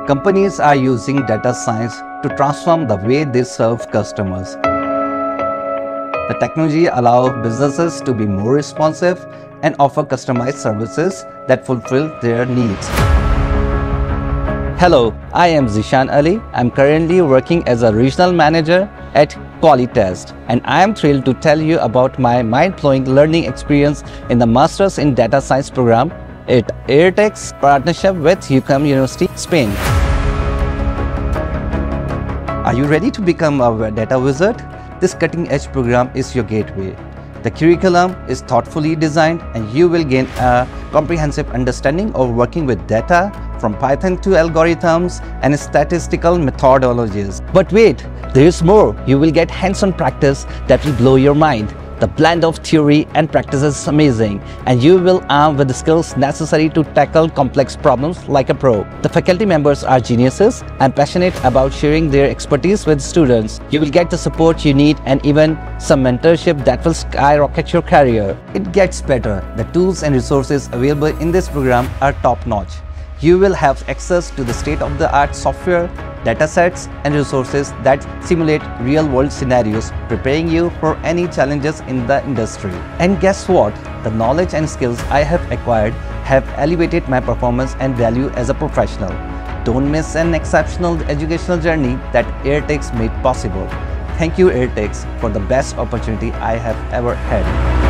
Companies are using data science to transform the way they serve customers. The technology allows businesses to be more responsive and offer customized services that fulfill their needs. Hello, I am Zeeshan Ali. I'm currently working as a regional manager at Qualitest, and I am thrilled to tell you about my mind-blowing learning experience in the Masters in Data Science program at Airtech's partnership with UCAM University, Spain. Are you ready to become a data wizard? This cutting-edge program is your gateway. The curriculum is thoughtfully designed and you will gain a comprehensive understanding of working with data from Python to algorithms and statistical methodologies. But wait, there is more. You will get hands-on practice that will blow your mind. The blend of theory and practice is amazing, and you will arm with the skills necessary to tackle complex problems like a pro. The faculty members are geniuses and passionate about sharing their expertise with students. You will get the support you need and even some mentorship that will skyrocket your career. It gets better. The tools and resources available in this program are top-notch. You will have access to the state-of-the-art software, datasets, and resources that simulate real-world scenarios, preparing you for any challenges in the industry. And guess what? The knowledge and skills I have acquired have elevated my performance and value as a professional. Don't miss an exceptional educational journey that Airtech made possible. Thank you, Airtech, for the best opportunity I have ever had.